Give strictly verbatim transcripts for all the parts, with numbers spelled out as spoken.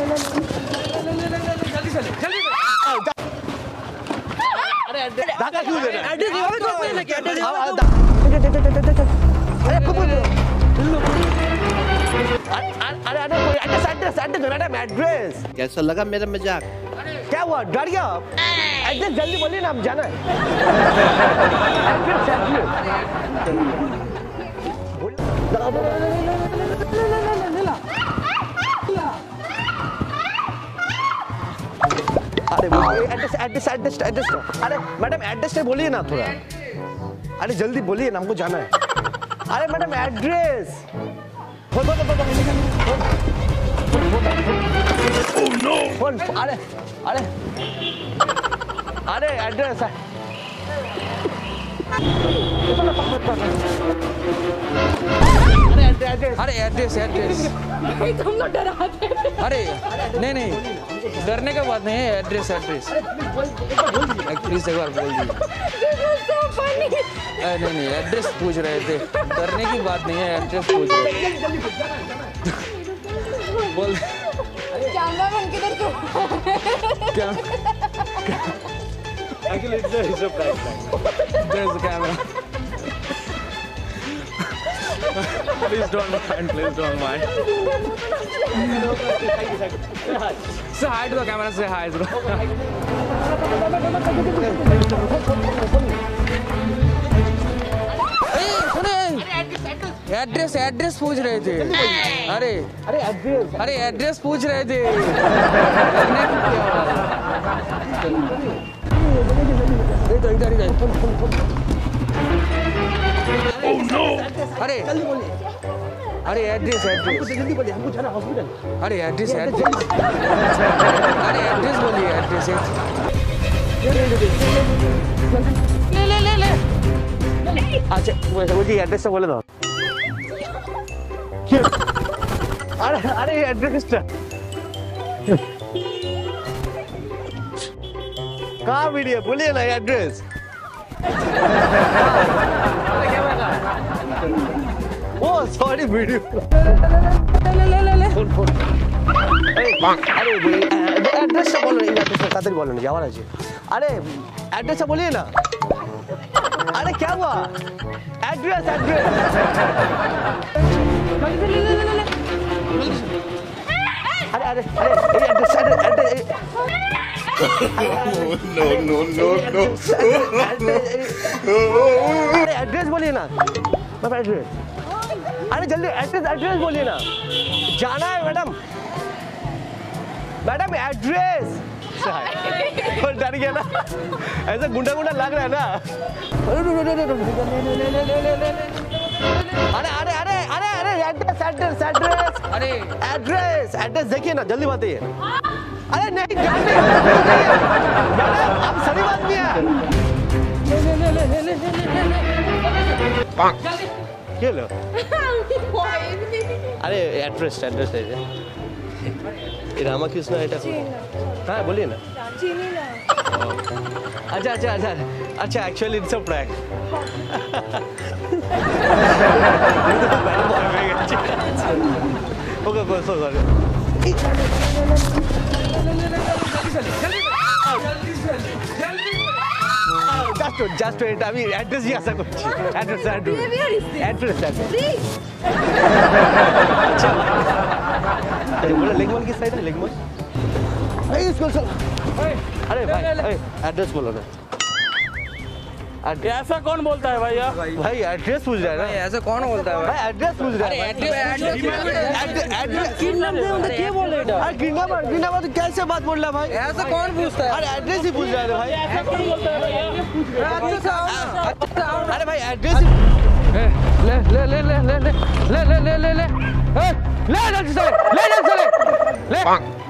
जल्दी चले जल्दी अरे धक्का क्यों दे रहे हैं? एड्रेस दिखाओ तो पहले क्या एड्रेस दिखाओ अरे कब अरे अरे कोई address address address madam address कैसा लगा मेरा मजाक? क्या हुआ डर गया आप? एड्रेस जल्दी बोलिए ना हम जाना है। एड्रेस एड्रेस अरे एड्रेस एड्रेस एड्रेस एड्रेस अरे मैडम एड्रेस से बोलिए ना थोड़ा। अरे जल्दी बोलिए ना हमको जाना है। अरे मैडम एड्रेस ओह नो अरे अरे अरे एड्रेस अरे एड्रेस एड्रेस तुम लोग डराते हैं। अरे नहीं नहीं डरने का बात नहीं है एड्रेस एड्रेस प्लीज एक बार बोल दीजिए। नहीं नहीं एड्रेस पूछ रहे थे डरने की बात नहीं है एड्रेस पूछ रहे बोल कैमरा मैन किधर तू क्या Actually, it's a, it's a prank. There's the camera. Please don't mind. Please don't mind. Say hi to the camera. Say hi, bro. Address address पूछ रहे थे। अरे अरे एड्रेस अरे एड्रेस पूछ रहे थे। इधर इधर इधर ओह नो अरे अरे एड्रेस एड्रेस जल्दी बोलिए हमको जाना हॉस्पिटल। अरे एड्रेस एड्रेस अरे एड्रेस बोलिए एड्रेस ले ले ले ले अच्छा वो जी एड्रेस तो बोले दो। अरे अरे एड्रेस कहाँ वीडियो बोलिए ना address. Oh sorry video phone phone अरे एड्रेस से बोलो एड्रेस तातरी बोलो ना जावा जी। अरे एड्रेस से बोलिए ना। अरे क्या हुआ एड्रेस एड्रेस अरे अरे अरे address address no no no no अरे एड्रेस बोलिए ना मैम एड्रेस। अरे जल्दी एड्रेस एड्रेस बोलिए ना जाना है मैडम मैडम एड्रेस। डर गया ना ऐसा गुंडा गुंडा लग रहा है ना। अरे अरे अरे अरे अरे एड्रेस एड्रेस एड्रेस अरे एड्रेस एड्रेस देखिए ना जल्दी बताइए। अरे नहीं जाने मैडम आप सही बात नहीं है। क्या लो अरे एड्रेस एड्रेस है ये रामा कृष्णा एड्रेस। हाँ बोलिए ना। अच्छा अच्छा अच्छा अच्छा actually it's a prank. Okay okay so sorry. Just just wait अभी एड्रेस ही ऐसा कुछ एड्रेस एड्रेस एड्रेस एड्रेस अरे बोला लेगमन किस साइड है लेगमन नहीं इसको चल। अरे भाई एड्रेस बोलो ना। ऐसा कौन बोलता है भैया भाई एड्रेस पूछ रहा है ना। ऐसा कौन बोलता है भाई एड्रेस पूछ रहा है। एड्रेस एड्रेस क्या बोल रहे अरे गिंगा मार गिंगा मार कैसे बात बोल रहा है भाई। ऐसा कौन पूछता है अरे एड्रेस ही पूछ रहा है भाई। ऐसा कौन बोलता है भैया अरे भाई एड्रेस ले ले ले ले ले ले ले ले ले ले ले ले ले जल्दी से ले जल्दी से ले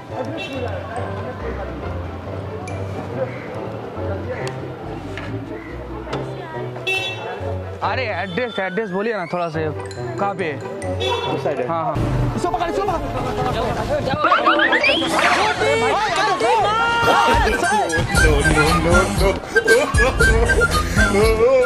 अरे एड्रेस एड्रेस बोलिए ना थोड़ा सा कहाँ पे उस साइड है। हाँ हाँ इसको पकड़ इसको पकड़ no no no no